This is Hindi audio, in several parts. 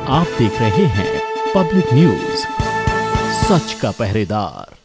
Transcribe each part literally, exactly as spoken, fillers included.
आप देख रहे हैं पब्लिक न्यूज, सच का पहरेदार।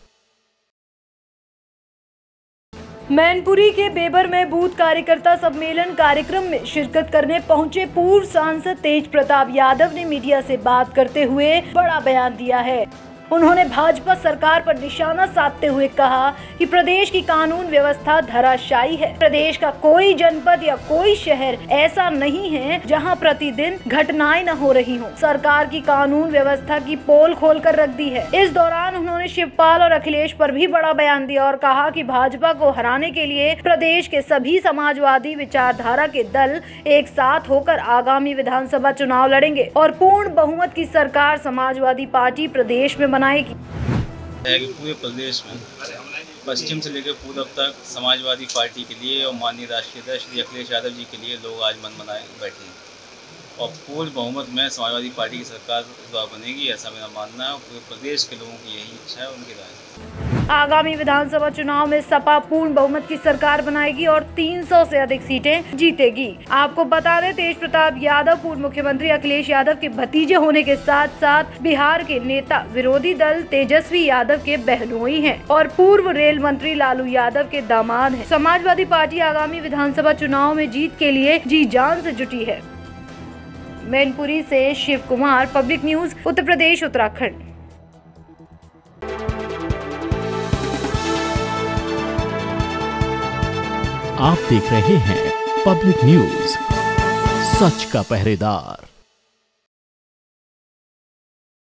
मैनपुरी के बेबर में बूथ कार्यकर्ता सम्मेलन कार्यक्रम में शिरकत करने पहुंचे पूर्व सांसद तेज प्रताप यादव ने मीडिया से बात करते हुए बड़ा बयान दिया है। उन्होंने भाजपा सरकार पर निशाना साधते हुए कहा कि प्रदेश की कानून व्यवस्था धराशायी है। प्रदेश का कोई जनपद या कोई शहर ऐसा नहीं है जहां प्रतिदिन घटनाएं न हो रही हों। सरकार की कानून व्यवस्था की पोल खोल कर रख दी है। इस दौरान उन्होंने शिवपाल और अखिलेश पर भी बड़ा बयान दिया और कहा कि भाजपा को हराने के लिए प्रदेश के सभी समाजवादी विचारधारा के दल एक साथ होकर आगामी विधानसभा चुनाव लड़ेंगे और पूर्ण बहुमत की सरकार समाजवादी पार्टी प्रदेश में बनाएगी। पूरे प्रदेश में पश्चिम से लेकर पूर्व तक समाजवादी पार्टी के लिए और माननीय राष्ट्रीय अध्यक्ष श्री अखिलेश यादव जी के लिए लोग आज मन बनाए बैठे हैं और पूर्ण बहुमत में समाजवादी पार्टी की सरकार द्वारा बनेगी, ऐसा मेरा मानना है। पूरे प्रदेश के लोगों की यही इच्छा है, उनकी राय। आगामी विधानसभा चुनाव में सपा पूर्ण बहुमत की सरकार बनाएगी और तीन सौ से अधिक सीटें जीतेगी। आपको बता दें, तेज प्रताप यादव पूर्व मुख्यमंत्री अखिलेश यादव के भतीजे होने के साथ साथ बिहार के नेता विरोधी दल तेजस्वी यादव के बहनोई हैं और पूर्व रेल मंत्री लालू यादव के दामाद हैं। समाजवादी पार्टी आगामी विधानसभा चुनाव में जीत के लिए जी जान से जुटी है। मैनपुरी से शिव कुमार, पब्लिक न्यूज, उत्तर प्रदेश, उत्तराखंड। आप देख रहे हैं पब्लिक न्यूज, सच का पहरेदार।